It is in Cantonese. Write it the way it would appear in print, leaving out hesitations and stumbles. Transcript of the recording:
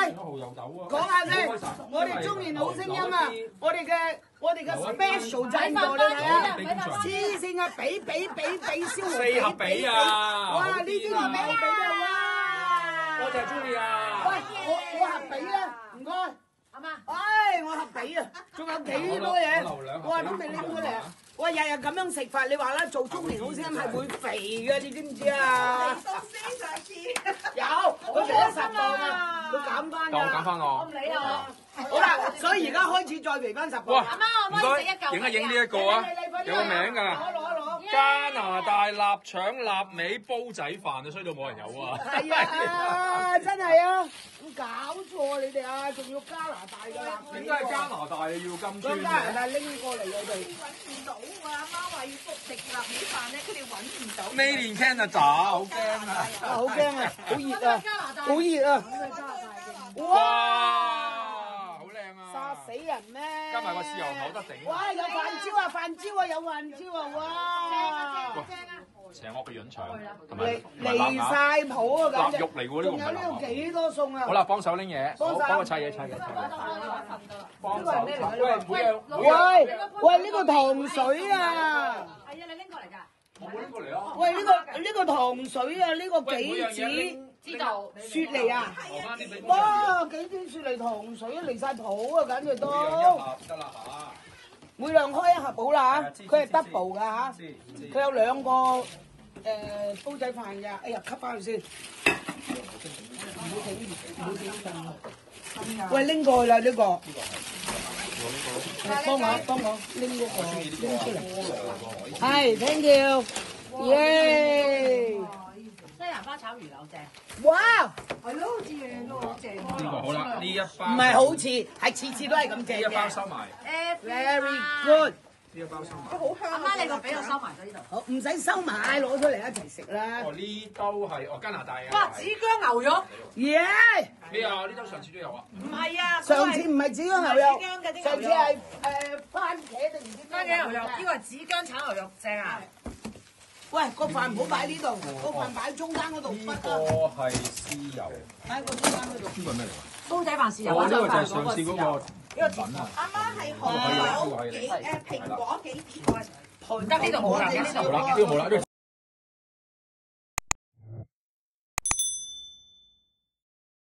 講下先，我哋中年好聲音啊！我哋嘅 special 製造你睇啊！黐線啊！比燒 4盒比啊！ 哇！呢啲唔係比啊！哇！ 我就係中意啊！ 喂，我盒比啦，唔該。係嘛？唉，我盒比啊，仲有幾多嘢？哇，都未拎出嚟啊！喂，日日咁樣食法，你話啦，做中年好聲音係會肥嘅，你知唔知啊？ 到4上次。 有，佢肥咗10磅啊，佢減翻㗎。 減翻我。 我唔理啊！ 好啦，所以而家開始再肥翻10磅。 阿媽，我可以食一嚿。 影一影呢一個啊，有個名㗎。加拿大臘腸臘味煲仔飯啊，衰到冇人有啊！ 係啊，真係啊！咁搞錯你哋啊，仲要加拿大㗎啦！ 點解係加拿大要金磚加拿大拎過嚟我哋。 揾唔到啊！阿媽話要食臘味飯咧，佢哋揾唔到。 Made in Canada，好驚啊！ 好驚啊！好熱啊！好熱啊！ 哇！好靚啊！ 殺死人咩？ 加埋個豉油口得頂。 哇！有飯焦啊！飯焦啊！有飯焦啊！哇！ 邪惡嘅潤腸，同埋離晒譜啊！ 臘肉嚟喎，呢個唔係臘肉。 仲有呢度幾多餸啊？ 好啦，幫手拎嘢，幫我砌嘢。幫手。 喂，呢個糖水啊！ 係啊，你拎過嚟㗎。 我冇拎過嚟啊！ 喂，呢個糖水啊，呢個杞子知道。 雪梨啊！哇，杞子雪梨糖水離晒譜啊，簡直都。 得啦嚇。 每樣開一盒好啦嚇，佢係 double 㗎嚇，佢有2個煲仔飯㗎。哎呀，吸翻佢先，唔好整，喂，拎過去啦呢個，幫我拎嗰個拎出嚟，係 thank you，耶！ 西蘭花炒魚柳正。 哇！ 係咯，好似樣樣都好正。 呢個好啦，呢一包唔係好似，係次次都係咁正呢一包嘅。 收埋， Very good。 呢一包收埋。 好香。阿媽，你個俾我收埋咗呢度。 好，唔使收埋，攞出嚟一齊食啦。 哦，呢兜係加拿大啊。 哇！紫薑牛肉。 耶！ 咩啊？呢兜上次都有啊。 唔係啊。 上次唔係紫薑牛肉，上次係番茄定唔知番茄牛肉，呢個係紫薑炒牛肉正啊！ 喂，個飯唔好擺呢度，個飯擺中間嗰度不呢個啊！ 係豉油。 擺個中間嗰度。 呢個係咩嚟㗎？ 煲仔飯豉油。 哦，呢個就係上次嗰個粉啊。 阿媽係韓國幾蘋果幾條啊？得呢度冇啦，呢度冇啦。 呢個冇啦，呢個。